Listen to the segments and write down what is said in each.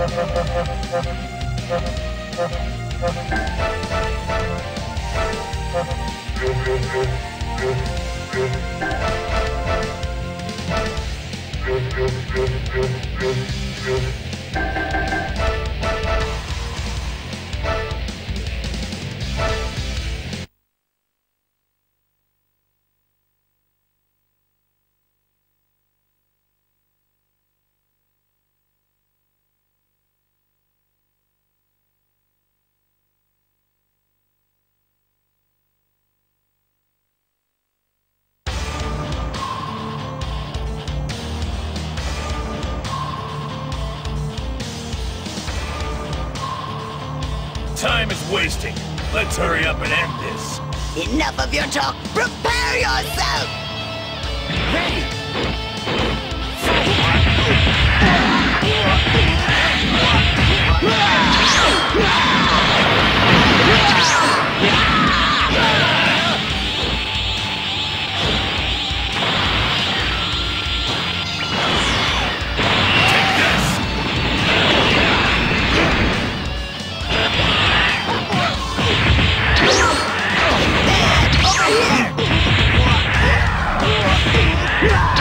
Time is wasting. Let's hurry up and end this. Enough of your talk. Prepare yourself! Ready! Over here!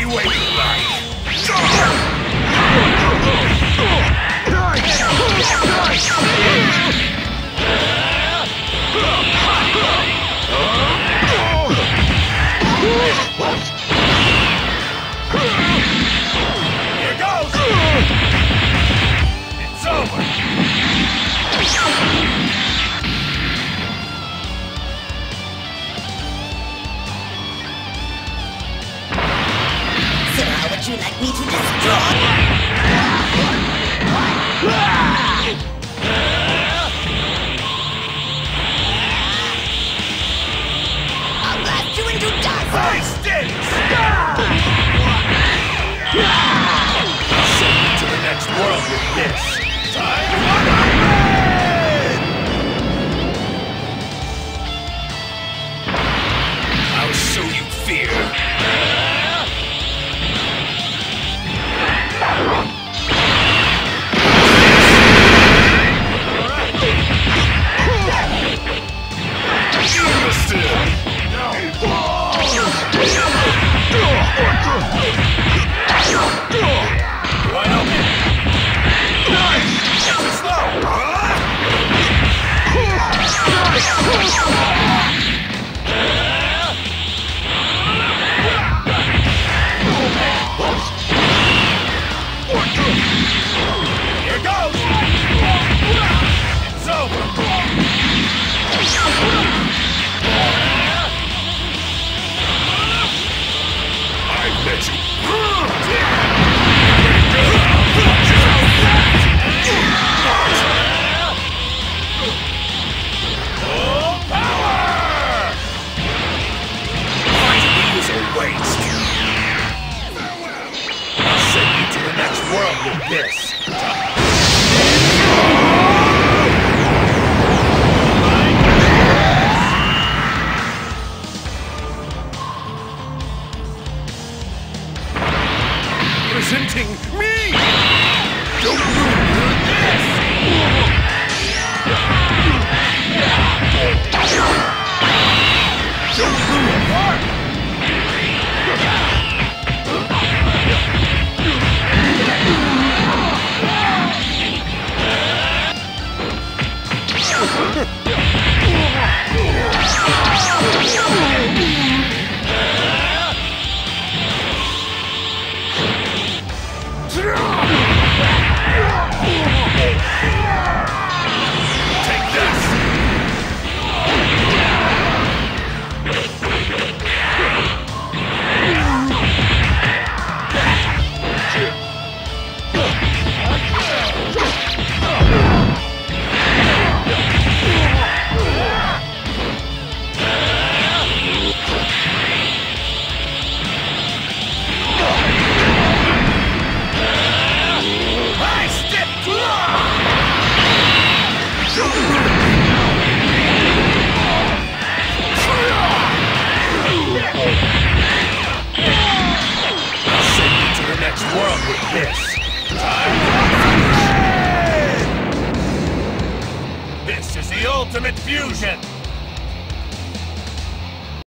you ain't right. Here goes! It's over! So how would you like me to destroy? I'll blast you into dust! High stakes! Send me to the next world with this. Time to I'll show you fear. Here goes! It's over! I bet you! Full power! Fighting you is a waste! I'll send you to the next world with this. Presenting me! Don't ruin this! Don't ruin heart! Take this! World with this. This is the ultimate fusion.